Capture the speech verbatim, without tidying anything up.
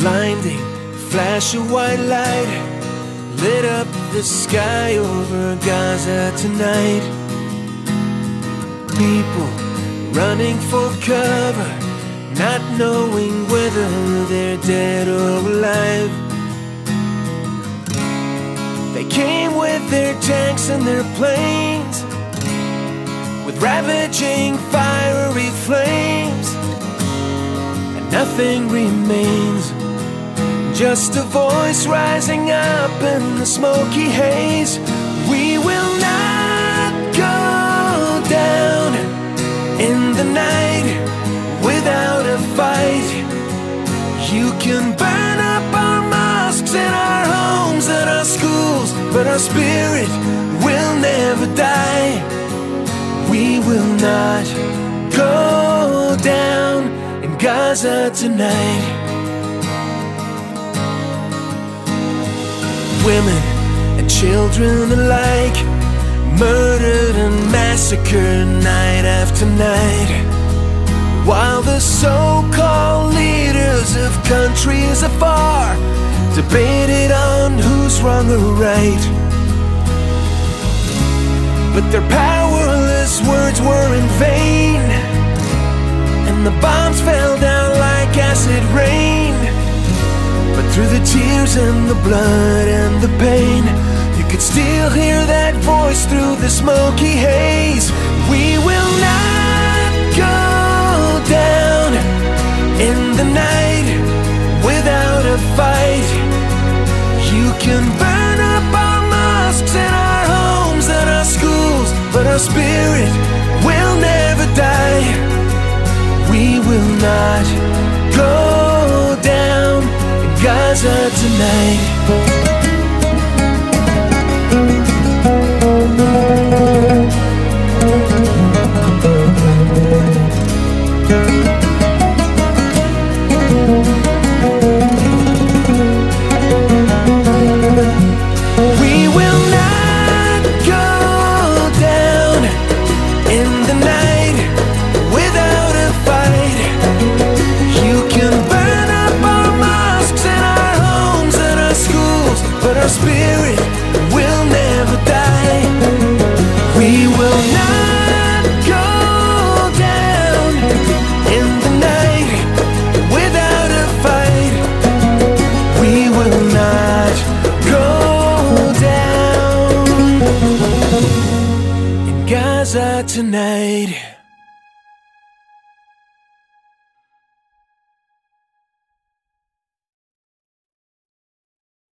blinding flash of white light lit up the sky over Gaza tonight. People running for cover, not knowing whether they're dead or alive. They came with their tanks and their planes, with ravaging fiery flames, and nothing remains, just a voice rising up in the smoky haze. We will not go down in the night without a fight. You can burn up our mosques and our homes and our schools, but our spirit will never die. We will not go down in Gaza tonight. Women and children alike, murdered and massacred night after night, while the so-called leaders of countries afar debated on who's wrong or right. But their powerless words were in vain, and the bombs fell down like acid rain. But through the tears and the blood and the pain, you could still hear that voice through the smoky haze. We will not go down in the night without a fight. You can burn up our mosques and our homes and our schools, but our spirit will never die. We will not go down Gaza tonight.